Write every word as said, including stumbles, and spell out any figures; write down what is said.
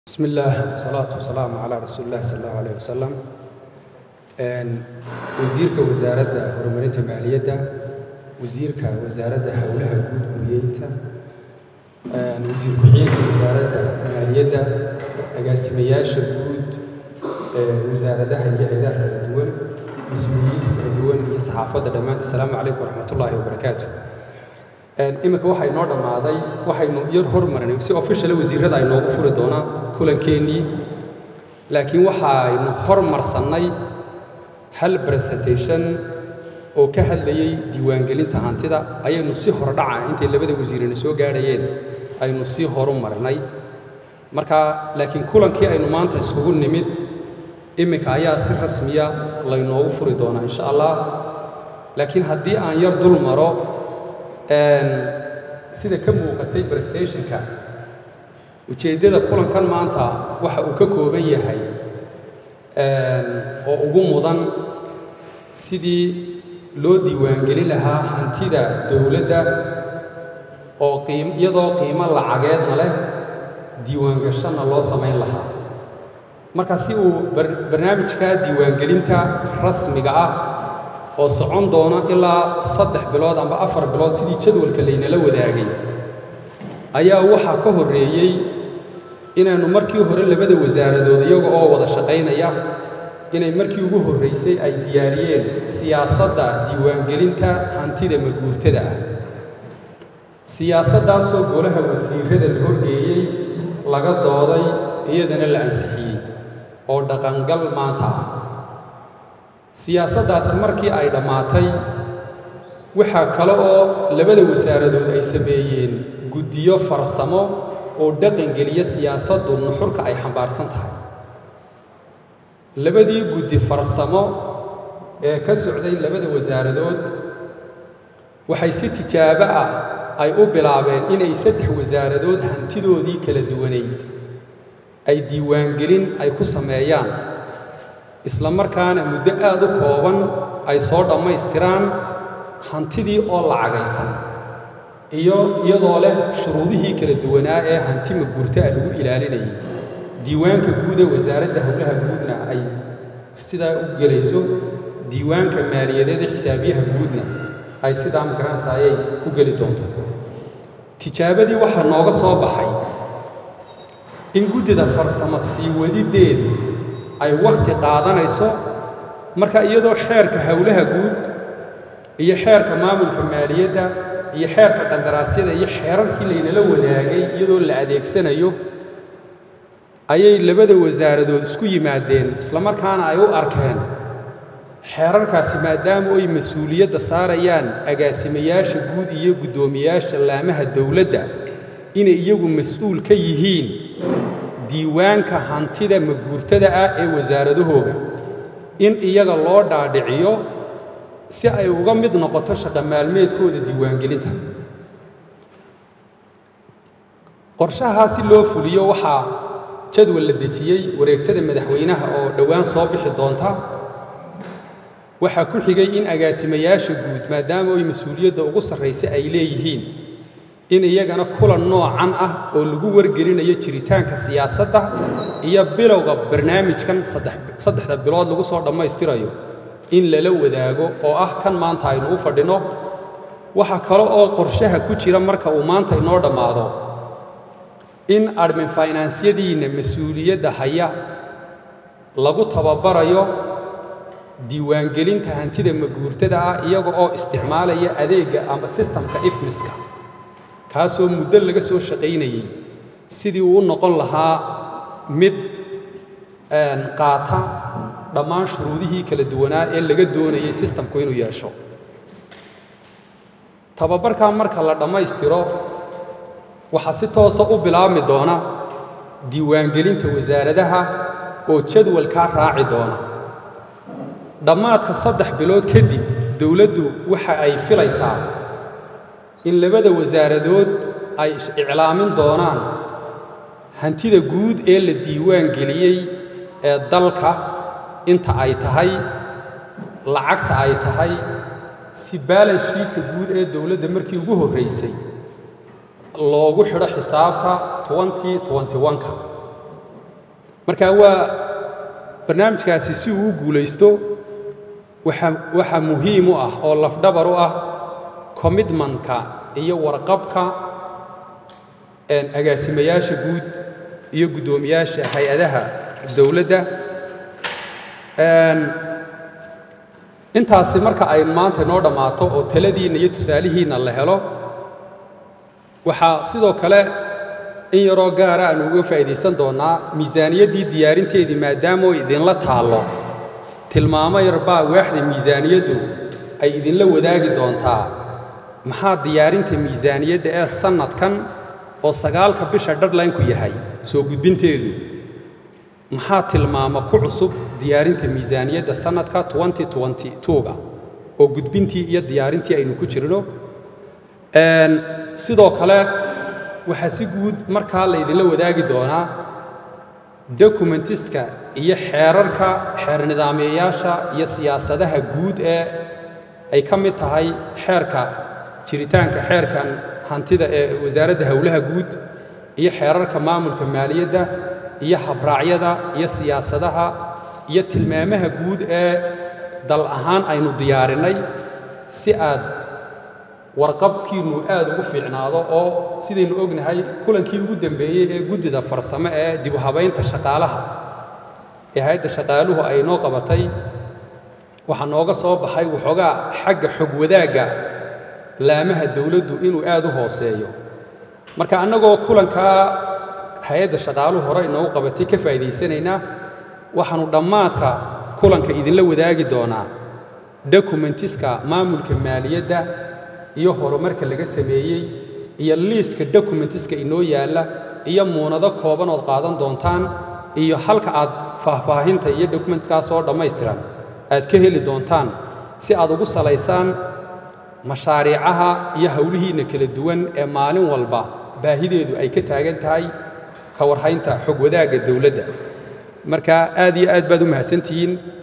بسم الله والصلاة والسلام على رسول الله صلى الله عليه وسلم. وزيرك وزارة هرمونية مالية، وزيرك وزارة هولها جود كرييتا، وزير كحيك وزارة مالية، أجاسمياش جود وزارة هي إدارة الدول، مسؤولية الدول يصحافة دمان. السلام عليكم ورحمة الله وبركاته. إمك waxay noo dhamaaday waxaynu yar hormarinay si official wasiirada ay noogu furi doonaa kulankeennii, laakiin waxaynu hormarsanay hal presentation oo ka hadlayay diiwaangelinta hantida ayaynu si hor dhaca intay labada wasiirina soo gaadhayeen aynu si horumarnay. marka laakiin kulankii aynu maanta isugu nimid imika ayaa si rasmiya laynoogu furi doonaa insha Allah. laakiin haddii aan yar dul maro sida ka muuqatay presentation-ka ujeedada kulankan maanta waxa uu ka kooban yahay oo ugu mudan sidii loo diiwaangelin lahaa hantida dawladda oo qiim iyadoo qiimo lacageedna leh diiwaangashana loo samayn lahaa. marka si uu barnaamijka diiwaangelinta rasmiga ah oo socon doona ilaa saddex bilood ama afar bilood sidii jadwalka laynala wadaagay ayaa waxa ka horeeyay inaanu markii hore labada wasaaradood iyaga oo wada shaqaynaya inay markii ugu horeysay ay diyaariyeen siyaasadda diiwaangelinta hantida maguurtada ah. siyaasaddaasoo golaha wasiirada la horgeeyey laga dooday iyadana la ansixiyey oo dhaqangal maanta ah. siyaasaddaasi markii ay dhammaatay waxaa kale oo labada wasaaradood ay sameeyeen guddiyo farsamo oo dhaqangeliya siyaasaddu nuxurka ay xambaarsan tahay. labadii guddi farsamo ee ka socday labada wasaaradood waxay si tijaabo ah ay u bilaabeen inay saddex wasaaradood hantidoodii kala duwanayd ay diiwaangelin ay ku sameeyaan, isla markaana muddo aad u kooban ay soo dhammaystiraan hantidii oo lacagaysan iyo iyadoo leh shuruudihii kala duwanaa ee hanti maguurta ah lagu ilaalinayay. diiwaanka guud ee wasaaradda howlaha guudna ay sidaa u gelayso, diiwaanka maaliyadeed ee xisaabiyaha guudna ay sidaa magaranaysa ayay ku geli doonto. tijaabadii waxaa nooga soo baxay in guddida farsamo sii wadideedu ay waqti qaadanayso. marka iyadoo xeerka howlaha guud iyo xeerka maamulka maaliyadda iyo xeerka qandaraasyada iyo xeerarkii laynala wadaagay iyadoo la adeegsanayo ayay labada wasaaradood isku yimaadeen, isla markaana ay u arkeen xeerarkaasi maadaama ay mas-uuliyadda saarayaan agaasimayaasha guud iyo guddoomiyaasha laamaha dawladda inay iyagu mas-uul ka yihiin diiwaanka hantida maguurtada ah ee wasaaradahooga, in iyaga loo dhaadhiciyo si ay uga mid noqoto shaqo maalmeedkooda diiwaangelinta. qorshaha si loo fuliyo waxaa jadwal la dejiyey wareegtada madaxweynaha oo dhowaan soo bixi doonta. waxaa ku xigay in agaasimayaasha guud maadaama ay mas-uuliyadda ugu sarraysa ay leeyihiin in iyagana kulan noocan ah oo lagu wargelinayo jiritaanka siyaasadda iyo bilowga barnaamijkan saddexda bilood lagu soo dhammaystirayo in lala wadaago oo ah kan maanta aynu u fadhino. waxa kale oo qorshaha ku jira marka uu maanta inoo dhammaado in admin finansiyadiina mas-uuliyadda haya lagu tababarayo diiwaangelinta hantida maguurtada ah iyaga oo isticmaalaya adeegga ama sistamka ifmiska, kaasoo muddo laga soo shaqaynayay sidii uu u noqon lahaa mid qaata dhammaan shuruudihii kala duwanaa ee laga doonayay sistamku inuu yeesho. tababarkaa marka la dhammaystiro waxaa si toosa u bilaabmi doona diiwaangelinta wasaaradaha oo jadwalkaa raaci doona. dhammaadka saddex bilood kadib dawladdu waxa ay filaysaa in labada wasaaradood ay iclaamin doonaan hantida guud ee la diiwaan geliyey ee dalka inta ay tahay, lacagta ay tahay, si balance sheet-ka guud ee dawladda markii ugu horreysay loogu xidho xisaabta twenty twenty-one-ka. marka waa barnaamijkaasi si uu guulaysto waxa waxa muhiim u ah oo lafdhabar u ah commitmentka iyo warqabka een agaasimayaasha guud iyo gudoomiyaasha hay'adaha dawladda een intaasi marka ay maanta noo dhamaato oo taladiina iyo tusaalihiina la helo waxa sidoo kale in yaroo gaara aan uga faa'iideysan doonaa miisaaniyaddii diyaarinteedii maadaama oo idinla taalo tilmaamo yarbaa waaxda miisaaniyaddu ay idinla wadaagi doontaa maxaa diyaarinta miisaaniyadda ee sanadkan oo sagaalka bisha deadline-ku yahay soo gudbinteedu maxaa tilmaamo ku cusub diyaarinta miisaaniyadda sanadka twenty twenty-two-ga oo gudbintii iyo diyaarintii aynu ku jirno een sidoo kale waxa si guud markaa la idinla wadaagi doonaa documentiska iyo xeerarka xeer nidaamiyayaasha iyo siyaasadaha guud ee ay ka mid tahay xeerka jiritaanka xeerkan hantida ee wasaaradda hawlaha guud iyo xeerarka maamulka maaliyadda iyo habraacyada iyo siyaasadaha iyo tilmaamaha guud ee dal ahaan aynu diyaarinay si aad warqabkiinu aad ugu fiicnaado oo sidaynu ognahay kulankii ugu dambeeyay ee guddida farsamo ee dib u habaynta shaqaalaha ee hay'adda shaqaaluhu ay noo qabatay waxa nooga soo baxay waxoogaa xagga xog wadaagga laamaha dawladdu inuu aad u hooseeyo marka annagoo kulankaa hay'adda shaqaaluhu hore inoogu qabatay ka faa'iidaysanaynaa waxaanu dhammaadka kulanka idinla wadaagi doonaa documentiska maamulka maaliyadda iyo horumarka laga sameeyey iyo liiska documentiska inoo yaalla iyo muunado kooban oo qaadan doontaan iyo halka aad faahfaahinta iyo documentkaas oo dhammaystiran aad ka heli doontaan si aad ugu salaysaan mashaariicaha iyo hawlihiina kala duwan ee maalin walba baahideedu ay ka taagan tahay ka warhaynta xog wadaagga dawladda marka aad iyo aad baad u mahadsantihiin